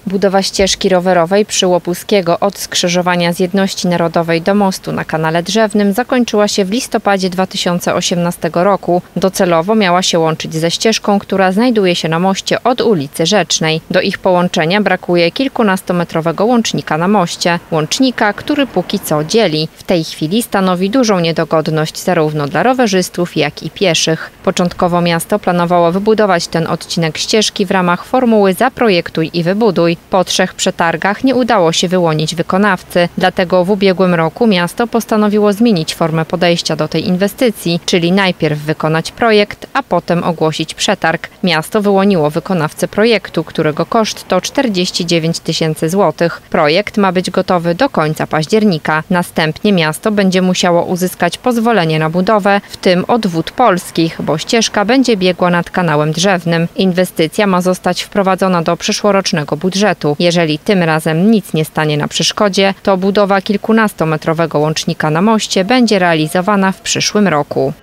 Budowa ścieżki rowerowej przy Łopuskiego od skrzyżowania z Jedności Narodowej do mostu na Kanale Drzewnym zakończyła się w listopadzie 2018 roku. Docelowo miała się łączyć ze ścieżką, która znajduje się na moście od ulicy Rzecznej. Do ich połączenia brakuje kilkunastometrowego łącznika na moście. Łącznika, który póki co dzieli. W tej chwili stanowi dużą niedogodność zarówno dla rowerzystów, jak i pieszych. Początkowo miasto planowało wybudować ten odcinek ścieżki w ramach formuły Zaprojektuj i wybuduj. Po 3 przetargach nie udało się wyłonić wykonawcy, dlatego w ubiegłym roku miasto postanowiło zmienić formę podejścia do tej inwestycji, czyli najpierw wykonać projekt, a potem ogłosić przetarg. Miasto wyłoniło wykonawcę projektu, którego koszt to 49 000 złotych. Projekt ma być gotowy do końca października. Następnie miasto będzie musiało uzyskać pozwolenie na budowę, w tym od Wód Polskich, bo ścieżka będzie biegła nad Kanałem Drzewnym. Inwestycja ma zostać wprowadzona do przyszłorocznego budżetu. Jeżeli tym razem nic nie stanie na przeszkodzie, to budowa kilkunastometrowego łącznika na moście będzie realizowana w przyszłym roku.